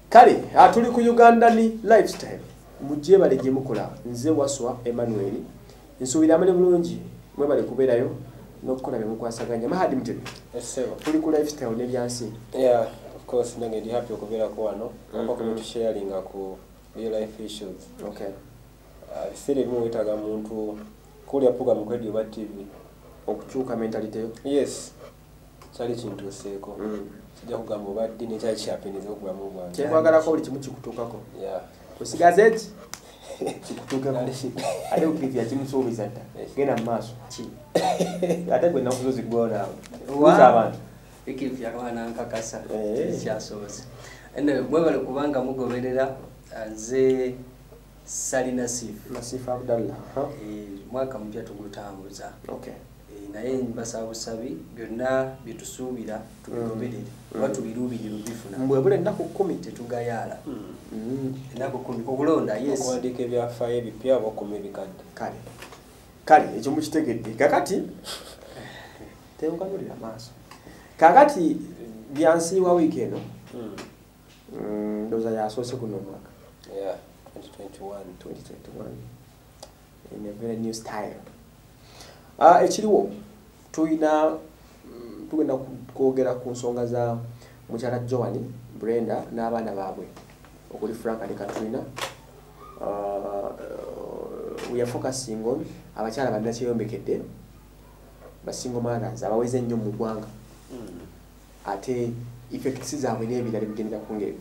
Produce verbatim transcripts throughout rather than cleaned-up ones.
Kale atuli ku Uganda ni lifestyle mujje bale gye mukola nze waswa Emmanuel nsuubira amale bulungi mwe bale kubeerayo n'okukola bye mukwasaganya mahadi mutebe esebo tuli ku lifestyle ne byansi. Yeah, of course nange ndi happy okubeera ko wano mm -hmm. Oku sharing ku real life issues. Okay. Uh, sire bimu wetaga muntu kuli program ku radio ba T V okuchuka mentality yo. Yes. Chali kintu seko. Mm. Sijja kugamba obadde ne kyali kyapiniza okugamba bwange. Kyekwagala ko buli kimu kikutukako. Yeah. Kusigazeti kikutukako. Ale ukivya kimu sobiza dda. Genda maaso. Ki. Ate gwe nakuzo zigona. Uza abantu. Ikivya kwana nkakasa. Eh. Kyasoboze. Ene mwebale kubanga mugoberera nze Sali Nasif. Nasif Abdallah. Eh mwaka mpya tugutambuza. Okay. Naye mbasaba busabi byonna bitusuubira tubigoberere oba tubirubirira bifuna mbwebule ennaku kkumi tetugayala ennaku kkumi okulonda yes okuwandiika ebyafaayo ebipya oba okuma ebikadde kale kale ekyo mukitegedde kakati temukanulira maaso kakati byansi wa wiiki eno ndowooza yasoose kuno omwaka twenty twenty-one in a very new style. Ah ekiriwo tuyina tugenda kwogera ku nsonga za mukyala Joan Brenda n'abaana baabwe okuli Frank ne Katrina. Uh, we are focusing on abakyala bonna kyeyombekedde ba single mothers abaweze nnyo mu ggwanga ate effects zaabwe n'ebirala bigenda ku ngeri.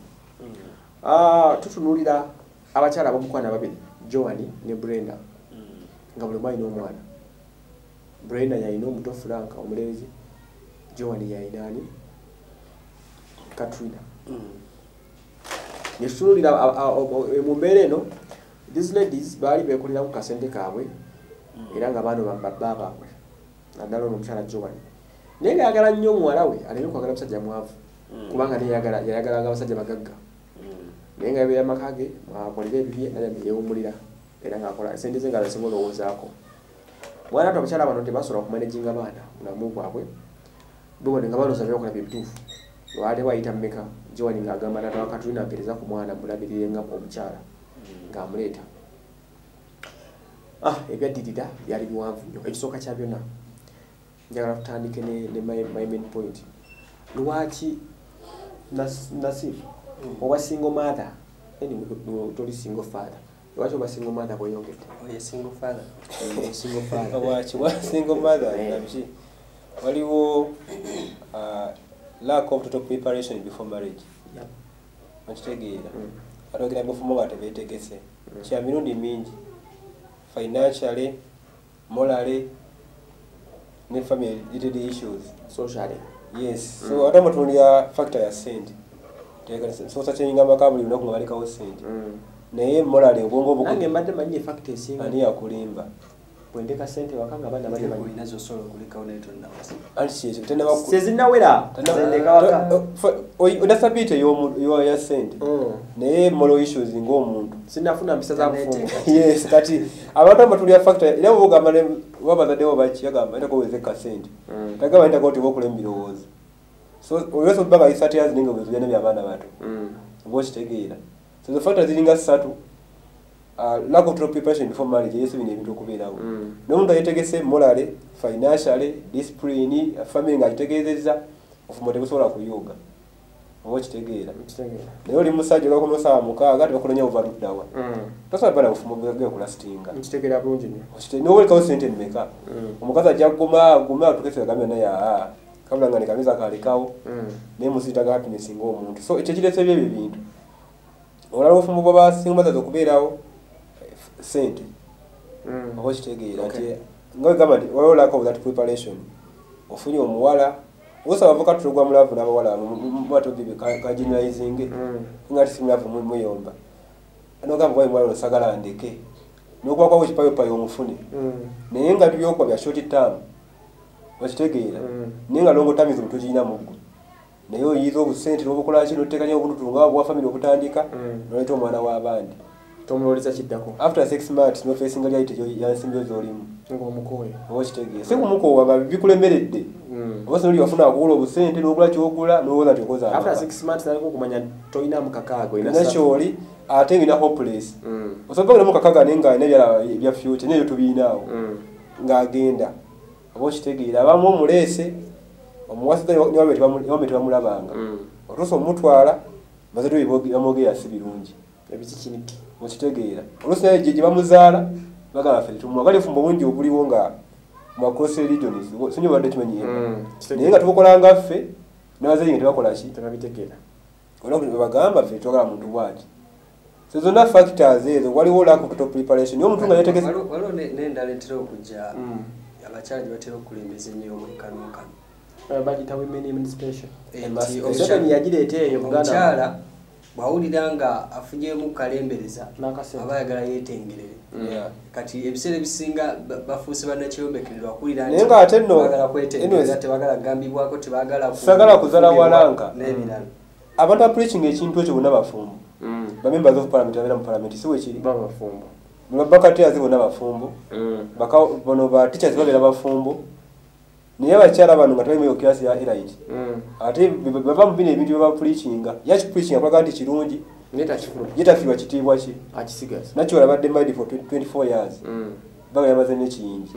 Ah tutunuulira abakyala ab'omukwana babiri Joan ne Brenda nga buli mwalina omwana. Brenda yaina omuto Frank omulezi, Joan yaina ani Katrina. Mm. Nesulira mu mbeera eno these ladies bali bekulira ku kasente kaabwe era nga bano baba baabwe naddala omukyala Joan. Naye yagala nnyo omuwala we aleme kwagala musajja mwavu kubanga ne yagala yagala abasajja bagagga. Naye nga yabeera amaka ge mwakolera ebibi naye yeewummulira era ng'akola sente ze nga asinga olowoozaako. Mwana to abakyala bano tebasobola okumanejinga abaana bulamu bwabwe bwone nga balooza byokola byetuufu lwali bayita mmeka Joan ng'agamba natawa Katrina mpereza ku mwana mulabirire nga omukyala ng'amuleeta. Ah ebyaddirira byali biwanvu nnyo ekisooka kya byonna njagala tutandike ne, ne my, my main point. Lwaki nas, Nasif oba single mother anyway toli single father lwaki oba single mother bweyongedde? Oye single father. Single father. Lwaki wa single mother nabiki waliwo uh, lack of total preparation before marriage. Yep. Makitegeera. Atogera bufumo nga tebeetegese. Kya mirundi mingi financially, morally, ne family related issues. Socially. Yes. Mm. So adamu tulia factor ya sente. Tega so such a ngamba kabuli unaku ngabalikawo sente. Mm. Naye morale obwongo obwo nange mbadde manyi factor esinga ani yakulimba bwendeka sente wakanga bana bali manyi nazo solo kulika unaito ndawasi anti kye tenda baku sezinawera tendeka waka oda sabite yo yo ya sente naye molo issues ng'omuntu sinafuna mpisa za kufunga. Yes kati abantu abatulya factor era bugamba ne wabazadde obachi yagamba enda ko wezeka sente tagaba enda ko tibo kulembirowoza so oyoso baga isatu yazi ningo bezuya ne byabana bato ngo kitegeera. So the factors ziringa ssatu uh, lack of preparation before marriage yesu bine ebintu okubeerawo. Mm. N'omuntu ayetegese morale, financially, discipline, family nga ayetegezezza ofumo tebusobola kuyunga. Oba kitegeera. Kitegeera. Naye oli musajja olwokumusaba mukaaga tebakulonya overlookdawa. Mm. Tosobola bala ofumo bwe kulastinga. Kitegeera bulungi nnyo. Kitegeera n'owolekawo sente mmeka. Omukazi ajja kuguma guma atukese agambye naye aa kabula nga ne kamiza kalekawo. Naye musitaga happiness ng'omuntu. So ekyo kirese byebyo bintu. Olalo ofumu baba single mothers okubeerawo sente. Mm. Oba kitegeera ati nga gamba nti waliwo lack of that preparation. Ofunye omuwala osaba avoka tulugwa mulavu n'abawala bato bibi ka generalizing nga tisimulavu muyomba. Ano gamba bwayi mwalo sagala ndeke. N'okuba kwa kipayo payo omufune. Naye nga byokwa bya short term. Oba kitegeera. Naye nga longo term ezo tugirina muggo. Nayo yizo obusente n'obukola kino otekanya obuntu tunga bwa family okutandika noleta omwana w'abandi tomuloliza kiddako after six months no facing reality yansimbyo zolimu ng'omukoye okitegeye si kumukowa bikulemeredde oba oli wafuna akugula obusente n'ogula kyogula n'owoza tyokoza after six months naliko okumanya tolina mukakaago nakyoli ate ngina hopeless osobola okugenda mukakaaga naye nga nebyala ebya future nebyo tubiinaawo ng'agenda oba okitegeera abamu omuleese omuwasiza niwambe tebamulabanga otuusa omutwala bazadde bamwogera si birungi ebikikiniki okitegeera oluusi naye gye bamuzaala bagamba ffe tumwagala efumbo bungi obuliwo nga mwacross regions sinyo badde kimanyiyeemu naye nga tubukolanga ffe n'abazadde nga tebakola ki tebabitegeera olwo bagamba ffe twagala muntu bwati so zonna factors ezo waliwo lack of total preparation niyo omuntu nga yetegese waliwo n'endala etera okujja abakyala gye batera okulembeza ennyo omukanookano bagita women emancipation omuseveni yagireeta eyo omukyala bwawulira nga afunyemu kalembereza aba ayagala yeetengerere kati ebiseera ebisinga bafuuse bannakyeyombekere wakulira naye nga ate nno bagala kwetengereza tebagala kugambibwako tebagala sagala kuzala walanka n'ebirala abantu apreaching ekintu ekyo bonna bafumbo bamembers of parliament abeera mu parliament si wekiri babafumbo mubakatiazi bonna bafumbo bono ba teachers babeera bafumbo naye abakyala bano nga tebalimu kirasi ya elite ate bava mu bino ebintu byeba preachinga yaki preaching akulaga nti kirungi yetafiirwa kitiibwa ki nakyo olabadde mind for twenty-four years baga yamaze nekiyingi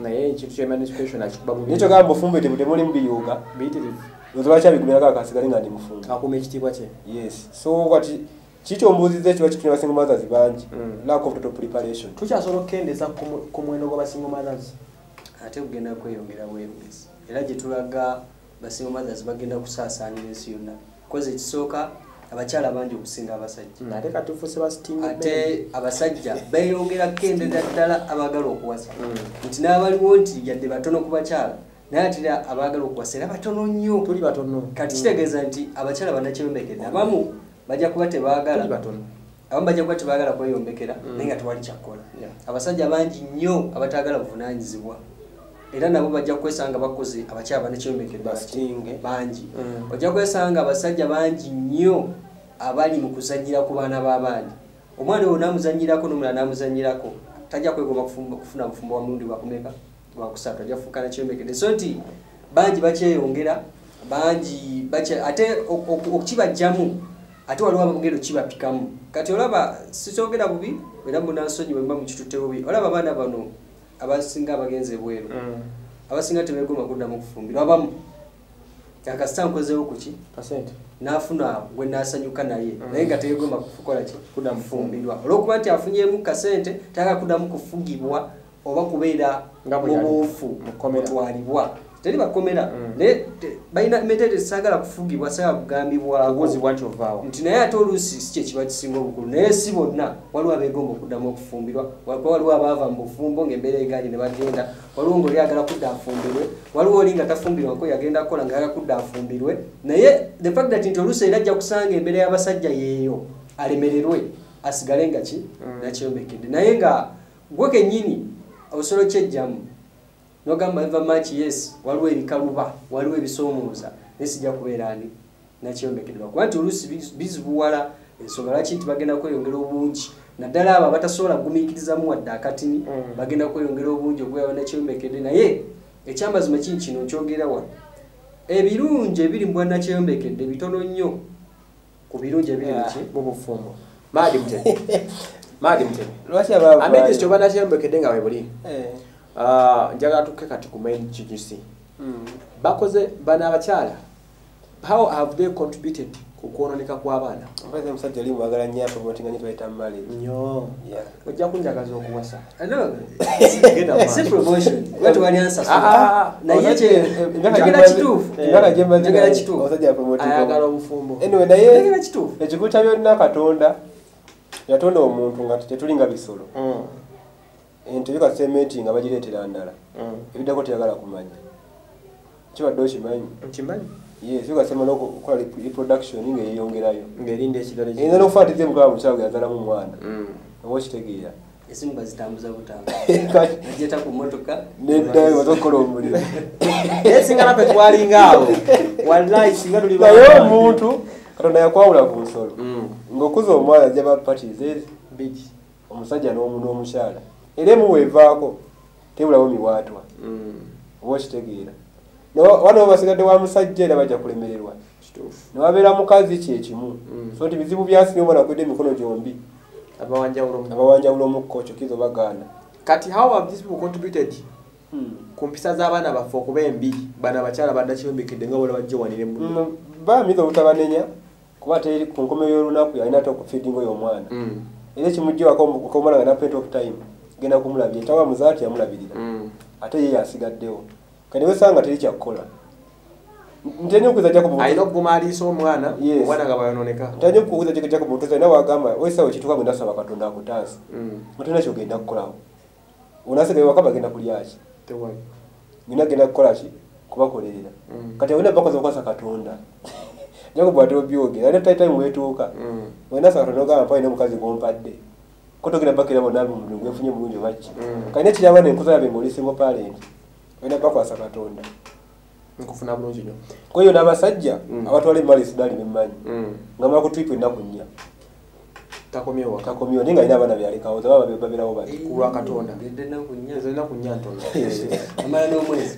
nekyo gamba bufumbo temuli mu biyuuga ozolwakyabigumiraga akasigale nga ndi mufumbo yes so kati kikyo ombuuziza ekyo bakifunira basingle mothers bangi lack of total preparation tukyasobola okukendeeza ku muwendo gw'abasingle mothers ate kugenda kweyongera bweyongezi era gye tulaga basingle mothers bagenda kusaasaanira ensi yonna koze ekisooka abakyala bangi okusinga abasajja ate katufuuse basitinga ate abasajja beeyongera kukendeza ddala abaagala okuwasa nti n'abaliwo nti yadde batono ku bakyala naye ate abaagala okuwasa era batono nnyo tuli batono kati kitegeeza nti abakyala bannakyeyombekera abamu bajja kuba tebaagala abamu bajja kuba tebaagala kweyombekera naye nga tewali kyakkola abasajja bangi nnyo abataagala buvunaanyizibwa era nabo bajja kwesanga bakoze abakyala bannakyeyombekera bangi ojja kwesanga abasajja bangi nnyo abali mu kuzannyira ku baana b'abaana omwana oyo naamuzannyirako n'omulala naamuzannyirako tajja kwegomba kufuna bufumbo wa mulundi wakumeka wakusatu ajja kufuuka nakyeyombekere so nti bangi bakyeyongera bangi ate okukibajjamu ate waliwo abagero kibapikamu kati olaba sikyogera bubi era munansonyi bwe mba mukitutte bubi olaba abaana bano abasinga abagenze bweru abasinga tebegomba kuddamu kufumbirwa abamu akasita nkozeewo kuki n'afuna gwe naasanyuka naye naye nga tegegomba kukola ki kudda mufumbirwa olw'okuba nti afunyemu kasente tagala kuddamu kufugibwa oba kubeera mu buufu mutwalibwa teri bakomera naye balina metete sagala kufugibwa sagala kugambibwako nti naye ate oluusi si kye kiba kisinga obukulu naye si bonna waliwo abeegomba okuddamu okufumbirwa waliwo abaava mu bufumbo ng'embeera egaanye ne bagenda waliwo ng'oli agala kudda afumbirwe waliwo oli nga tafumbirwako yagenda kukola ng'agala kudda afumbirwe naye the fact that nti oluusi era ajja kusanga embeera y'abasajja yeeyo alemererwe asigale nga ki nakyeyombekedde naye nga gwe kennyini obusolo kyejjamu nogamba eva match yes waliwo ebikaluba waliwo ebisoomooza nesijja kubeera ani nakyeyombekedwa kuba nti oluusi bizibuwala ensonga lwaki nti bagenda kweyongera obungi naddala abo abatasobola kugumiikirizamu wadde akatini bagenda kweyongera obungi okweyaba nakyeyombekedde naye ekyamazima kini kino nkyogera wano ebirungi ebiri mu bwannakyeyombekedde bitono nnyo ku birungi ebiri mu bufumbo maadi mutebe maadi mutebe lwaki amedisiti oba nakyeyombekedde nga webuli njagala tukke kati ku main G G C bakoze bana abakyala how have they contributed ku kwononeka kw'abaana mpaze musajja ali mwagala nnyo promotinga nyo bayita mmale nnyo ojja kunjagaza okuwasa si promotion watu wali ansasula naye kye njagala kituufu njagala kituufu abasajja promotinga ayagala obufumbo anyway naye njagala kituufu ekikuta byonna Katonda yatonda omuntu nga tetulinga bisolo ente bika sementi nga bagireetera ndala ebiddako teyagala kumanya kibadde okimanyi nkimanyi yes bika sementi okukola reproduction nga yeeyongerayo ng'erinda ekirala eyinza n'okufaatiza emukaba mukyala gwe yazalamu omwana oba okitegeera esimu bazitambuza butamba agyeta ku mmotoka nedda baza okukola omuliro naye singa naffe twalinga awo wallahi singa tuli naye omuntu Katonda yakwawula ku nsolo ng'okuza omwana ajja ba parties ezi bigi omusajja n'omuntu n'omukyala era emu weevaako tebulawo miwaatwa oba okitegeera wano basigadde wa musajja era bajja kulemererwa newabeera mukazi kyekimu so nti bizibu byasinga omwana akwedde emikono gyombi abawanjawulo omukkoco kizo bagaana kati how have these people contributed ku mpisa z'abaana baffe okuba embi bana abakyala baddakyebembekedde nga bola bajja wanire mu baamiza obutabanenya kuba teri ku nkomeyo y'olunaku yalina ate okufeedinga oyo omwana era ekimugjiwako omwana nga napent of time genda kumulabira etawa muzaati yamulabirira ate ye yasigaddewo kati wesanga teri kyakukola nteni okuza jakob ayina okugumaalisa omwana omwana nga bayononeka ntani okuza jakob otuza nawe wagamba wesawo kituka bwe ndasaba katonda akutaasa mutena kyogenda kukolawo onasigaye waka bagenda kulyaki nina genda kukola ki kubakolerera kati olina bakoze okukwasa katonda jakob ate obyogera ate taitayimu wetuuka wenasa katonda ogamba mpaine omukazi gompadde kotogera bakira bonna mumulungu gwefunye mulungi obaki kalina ekiraba nenkuza yabe ngaoli single parent olina bakwasa katonda nkufuna bulungi nnyo kweyo n'abasajja abatwala emmali esidaali bemmanyi nga mala kutwipa ennaku nnya takomyewo takomyewo naye nga alina abaana byalekawo zaba babeerawo bati kulwa katonda enaku nnya ntono amala n'omwezi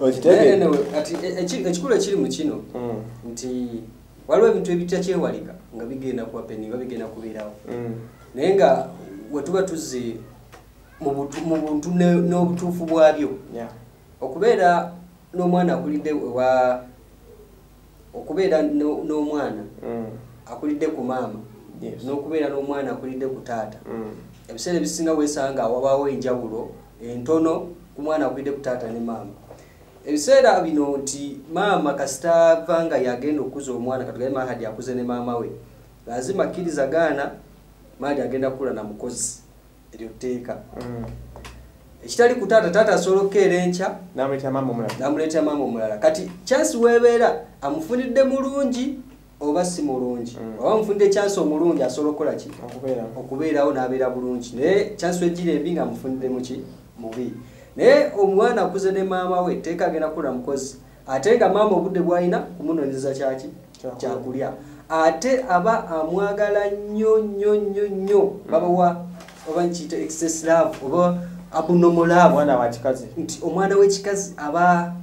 ekikulu ekiri mu kino nti waliwo ebintu ebitakyewalika nga bigenda kuba peni nga bigenda kubeerawo naye nga wetuba tuzze mu buntu n'obutuufu bwabyo okubeera n'omwana akulidde wa okubeera n'omwana akulidde ku maama n'okubeera n'omwana akulidde ku taata ebiseera ebisinga weesanga wabaawo enjawulo entono ku mwana akulidde ku taata ne maama ebiseera bino nti maama kasitaava nga yagenda okuza omwana katugaye Mahadi akuze ne maama we lazima akkiriza gaana Mahadi agenda kukula na mukozi eryo tteeka ekitali ku taata taata asobola okukeera enkya namuleetera maama omulala namuleetera maama omulala kati chansi weebeera amufunidde mulungi oba si mulungi oba amufunidde chansi omulungi asobola okukola ki okubeerawo n'abeera bulungi naye chansi wegiri embi nga amufunidde muki mubi naye omwana akuze ne maama we teeka agenda kukula mukozi ate nga maama obudde bw'alina kumunoonyeza kyaki kyakulya ate aba amwagala nnyo nnyo nnyo nnyo babawa oba nkiyita excess love oba abnormal love omwana wa kikazi nti omwana w'ekikazi aba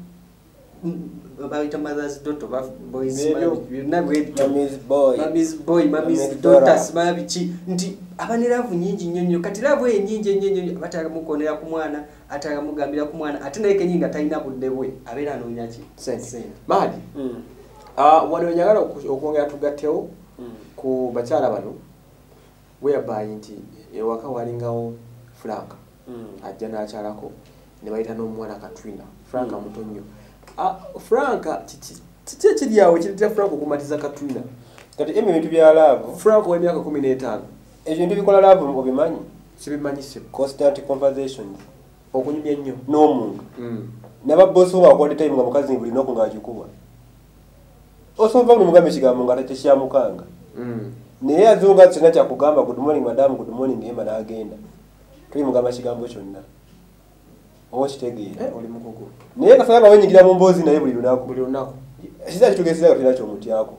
bayita mothers daughter boys mommy's boy mommy's daughters mabiki nti aba ne love nyingi nnyo nnyo kati love eyo nyingi ennyo nnyo batagamukonera ku mwana atagamugambira ku mwana ate naye kenyini nga talina budde bwe abeera anoonya ki sente Mahadi wano njagala okwongera tugattewo ku bakyala bano whereby nti ewaka walingawo Frank ajja n'akyalako ne bayita n'omwana Katrina Frank muto nnyo Frank kiki ekiryawo kireetera Frank okumatiza Katrina kati emu ebintu bya love Frank w'emyaka kumi n'etaano ebyo bintu bikola love obimanyi sibimanyise constant conversations okunyumya ennyo n'omuntu n'ababbosi bo bakwata time nga mukazi buli lunaku ng'agikuba osobola n'omugambe ekigambo nga tekyamukanga naye azunga kyonna kyakugamba good morning madam good morning yemba n'agenda tuyimugamba kigambo kyonna oba kitegeera oli mukugu naye kasanga nga wenyigira mu mboozi naye buli lunaku buli lunaku kiza kitugeesera tulina kyomutyako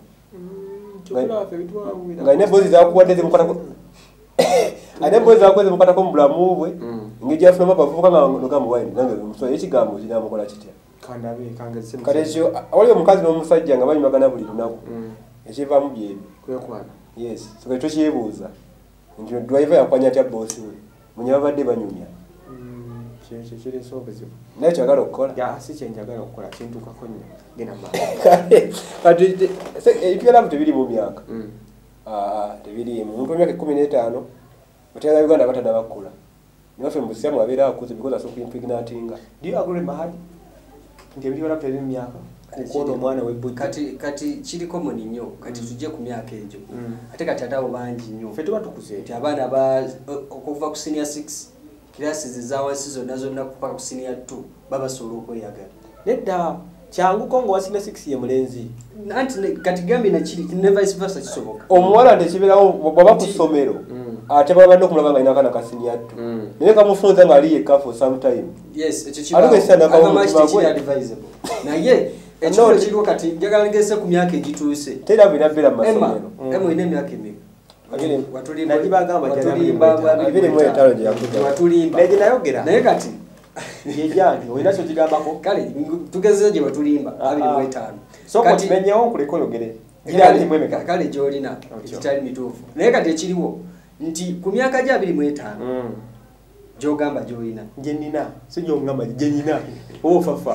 nga ine emboozi zakuwadde zimukwatako ate emboozi zakuwa zimukwatako mu bulamu bwe engeri gyafunamu abavubuka nga nogamba waini nange musobola ekigambo kinamukola kitya kati ekyo awali omukazi n'omusajja nga banyumagana buli lunaku ekivaamu byebyo kwekwana yes so kati tokyebuuza nti driver yakwanya atya boosi we munye babadde banyumya kyekyo kireese obuzibu naye kyagala okukola si kyenjagala okukola kintuukako nnyo genda kati ebyalamu tebiri mu myaka tebirimu omuntu w'emyaka ekkumi n'etaano bateera Uganda batadde bakula naffe mu busiramu abeera akuze because asooka impregnatinga do you agree Mahadi nti ebyalamu tebiri mu myaka kukoona omwana w'ebbujja kati kati kiri common nnyo kati tujje ku myaka egyo ate kati ate abo bangi nnyo ffe tuba tukuze nti abaana okuva ku senior six classes za wansi zonna zonna kupaka ku senior two babasobola okweyagala nedda kyanguko nga wa senior six ye mulenzi anti kati gambi nakiri ne vice versa kisoboka omuwala tekibeerawo bwaba ku ssomero ate baba badde okumulaba nga inakana ka senior two naye kamufunza nga ali yekka for some time yes ekyo kibaadvisable naye ekyo kiriwo kati njagala ngese ku myaka egituuse tera bina bera mu masomero emu ine emyaka emeka watulimba najibagamba abiri mu etaano gye yakuza watulimba naye nayogera naye kati yejange olina kyo kigambako kale tugeze gye watulimba abiri mu etaano so kati menyewo nkuleko oyogere kale gy'olina ekitali mituufu naye kati ekiriwo nti ku myaka gye abiri mu etaano gy'ogamba gy'olina gye nina si gyongamba gye nina oba ofafa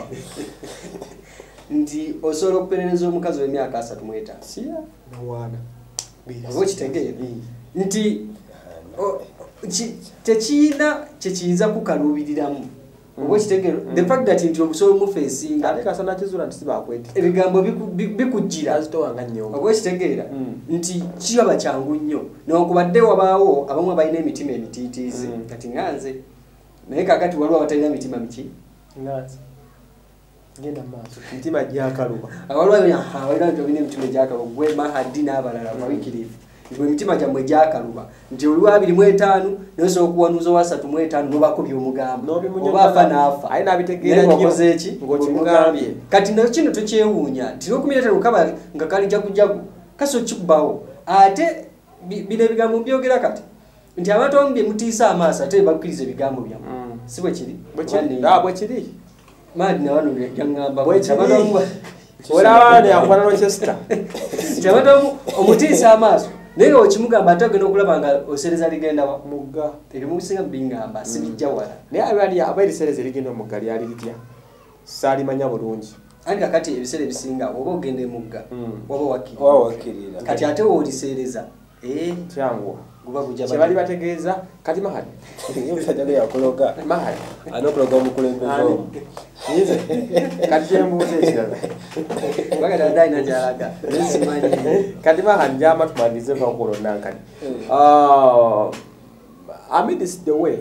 nti osobola okuperereza omukazi w'emyaka asatu mu etaano siya nawaana oba okitegeera nti tekiina kyekiyinza kukaluubiriramu oba okitegeera the fact that nti osobola omufeesinga ate kasana kizuula nti sibakweti ebigambo bikujjira azitowanga nnyo oba okitegeera nti kiraba kyangu nnyo newankubadde wabaawo abamu abalina emitima emitiitiizi kati nganze naye kakati waliwo abatalina mitima miki nganze genda maaso mitima gyakaluba awaliwo awalina nti olina emitima egyakaluba gwe mahadi n'abalala abawikirivu gwe emitima gyammwe gyakaluba nti oli wa abiri mu etaano naye osobola okuwanuuza owa asatu mu etaano n'obakubya omugambo oba afa n'afa aye n'abitegeera nnyo wakoze eki ng'okimugambye kati nayo kino tokyewuunya nti n'okumi n'etaano kaba nga kali jagujagu kasi okikubawo ate bino ebigambo byogera kati nti abantu abamu bye mutiisa amaaso ate bakkiriza ebigambo byammwe si bwe kiri bwe kiri maadi nawano yaŋŋamba olabaana yakwana nochester nti abantu omutiisa amaaso naye nga okimugamba ate ogenda okulaba nga osereza ligenda mugga ebimusinga biŋŋamba sibijja wala naye abali aba erisereza erigenda omugga lyali litya saalimanya bulungi anti kakati ebiseera ebisinga oba ogenda emugga oba wakkirira kati ate wooliseereza kyangwa kyebali bategeeza kati mahali omusajja gwe yakologa mahali anokuloga omukulembeze omu kati kyembuuza ekirala bagadadalina gyalaga simanyi kati mahali njama tumalize vakulo nankani amidst the way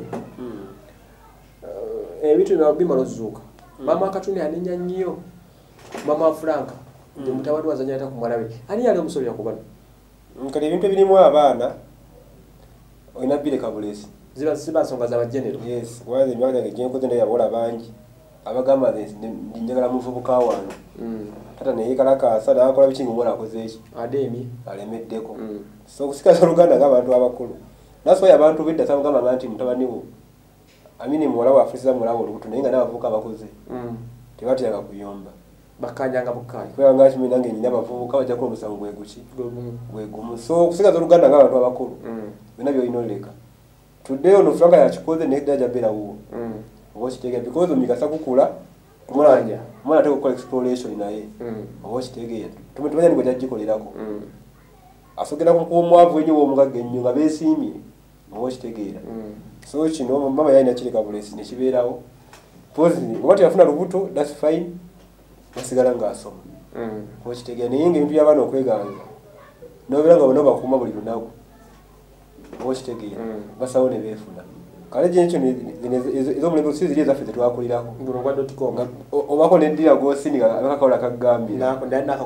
ebintu bino bimala ozuuka mama akatuni anenya nnyo mama wa franka nti mutabani wazanya ata kumwalabe ani yali omusobya kubano kati ebintu ebirimu abaana olina bire kabulesi ziba ziba nsonga za bajenero yes kwanza emyaka gyange gyenkoze ndayo yabola bangi abagamba ndi njagala muvubuka wano tata neyekalakaasa nakola biki ngaomuwala akoze eki adeemi alemeddeko so kusikaza oluganda ng'abantu abakulu nasobola abantu bedda samugamba nti mutabani wo amini muwala wafusiza muwala wo olubuto naye nga n'abavubuka abakoze tebatyanga kuyomba bakanyanga bukali kubanga kimi nange nyina abavubuka bajja kuba omusango gwe guki gwe gumu so kusigaza oluganda ng'abantu abakulu byonna byolina oleka tudde ono franka yakikoze naye ddala gyabbeera wuwo oba okitegeera because omigasa kukula tumulanja omwana ate okukola exploration naye oba okitegeera tumanya ni gwe gyagikolerako asogera kukuba omwavu ennyo w'omugagga ennyo nga beesiimye oba okitegeera so kino mama yalina kireka bulesi nekibeerawo pozi oba teyafuna lubuto thats fine basigala ng'asoma oba okitegeera naye ng'ebintu by'abaana okweganza nobeera nga bonna bakuuma buli lunaku oba okitegeera basawo ne beefuna kale gyekyo ez'omulembe si ziri ezaffe zetwakulirako obako neddira gosiniga akakawola kaggambira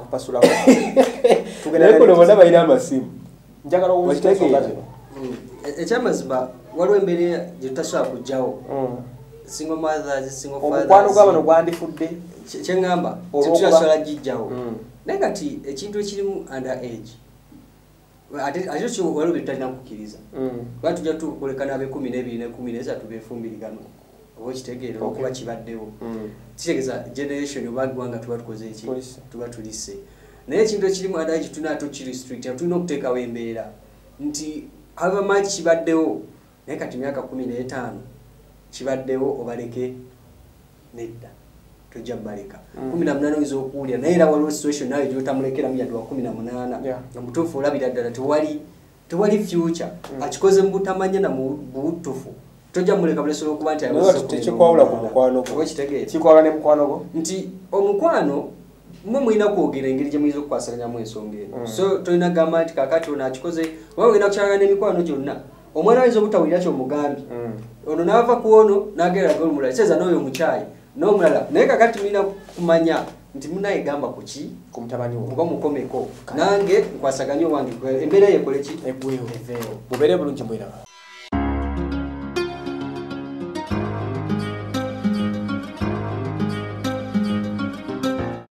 naye kuno bonna balina amasimu ekyamazima waliwo embeera gye tutasobola kujjawo single mothers single fathers omukwano gw'abano gwandifudde kyeŋŋamba tetutasobola gijjawo naye kati ekintu ekirimu under age ate kyo waliwo bye tutalina kukkiriza kuba tujja tukoleka n'ab'ekumi n'ebiri n'ekumi n'esatu beefumbirigano oba okitegeera okuba kibaddewo kitegeeza generation oba ggwanga tuba tukoze eki tuba tulise naye ekintu ekirimu under age tulina tukiristricta tulina okuteekawo embeera nti hava much kibaddewo naye kati myaka kumi n'etaano kibaddewo obaleke nedda tojja baleka kumi na munaana oyinza okuwulira naye era waliwo situation nawe gyotamulekeramu yadde wa kumi na munaana nga mutuufu olabira ddala tewali tewali future akikoze mu butamanya na mu butuufu tojja muleka bulesobola okuba nti tekikwawula ku mukwano gwo kikwawula ne mukwano gwo nti omukwano mwe mulina kwogera engeri gye muyinza okukwasaganyamu ensonga eno so tolina gamba nti kakati ono akikoze oba ogenda kukyalana n'emikwano gyonna omwana ayinza obutawulira kyomugambye ono n'ava ku ono n'agenda gwe omulala kiseeza n'oyo omukyayi n'omulala naye kakati mulina kumanya nti munaye gamba ku ki ku mutabani wo oba mukomeko nange nkwasaganye owange embeera yeekole ki eggweewo bubeere bulungi mwiraba